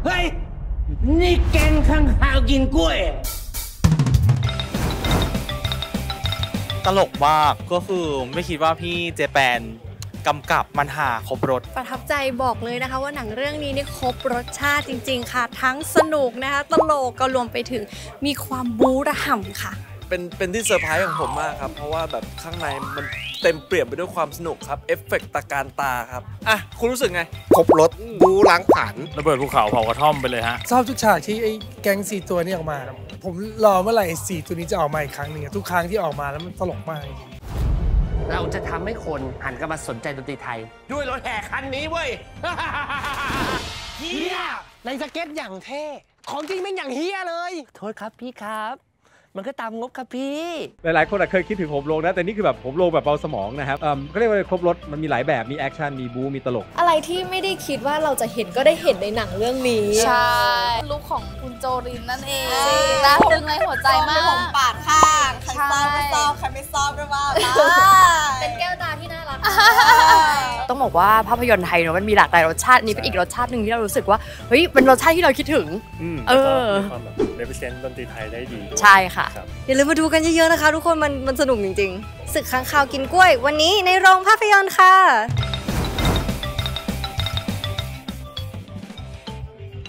เฮ้ยนี่แกงข้างคาวกินกล้วยตลกมากก็คือไม่คิดว่าพี่เจแปนกำกับมันหาครบรสประทับใจบอกเลยนะคะว่าหนังเรื่องนี้นี่ครบรสชาติจริงๆค่ะทั้งสนุกนะคะตลกก็รวมไปถึงมีความบู๊ระห่ำค่ะเป็นที่เซอร์ไพรส์ของผมมากครับเพราะว่าแบบข้างในมันเต็มเปี่ยมไปด้วยความสนุกครับเอฟเฟกต์ตะการตาครับอ่ะคุณรู้สึกไงครบรถบูล้างผ่านระเบิดภูเขาเผากระท่อมไปเลยฮะชอบทุกฉากที่ไอ้แก๊ง4ตัวนี้ออกมาผมรอเมื่อไหร่4ตัวนี้จะออกมาอีกครั้งนึงทุกครั้งที่ออกมาแล้วมันตลกมากเราจะทำให้คนหันกลับมาสนใจดนตรีไทยด้วยรถแห่คันนี้เว้ยเฮียในสเก็ตอย่างเท่ของจริงเป็นอย่างเฮียเลยโทษครับพี่ครับมันก็ตามงบครับพี่หลายๆคนเคยคิดถึงโหมโรงนะแต่นี่คือแบบโหมโรงแบบเบาสมองนะครับก็เรียกว่าครบรถมันมีหลายแบบมีแอคชั่นมีบู๊มีตลกอะไรที่ไม่ได้คิดว่าเราจะเห็นก็ได้เห็นในหนังเรื่องนี้ใช่ลุคของคุณโจรินนั่นเองน่าตึงในหัวใจมากผมปาดข้างใครชอบไม่ชอบใครไม่ชอบด้วยว่าเป็นแก้วตาที่น่ารักต้องบอกว่าภาพยนตร์ไทยเนาะมันมีหลากหลายรสชาตินี้เป็นอีกรสชาติหนึ่งที่เรารู้สึกว่าเฮ้ยเป็นรสชาติที่เราคิดถึงความแบบrepresent ดนตรีไทยได้ดีใช่ค่ะอย่าลืมมาดูกันเยอะๆนะคะทุกคนมันสนุกจริงๆศึกค้างคาวกินกล้วยวันนี้ในโรงภาพยนตร์ค่ะ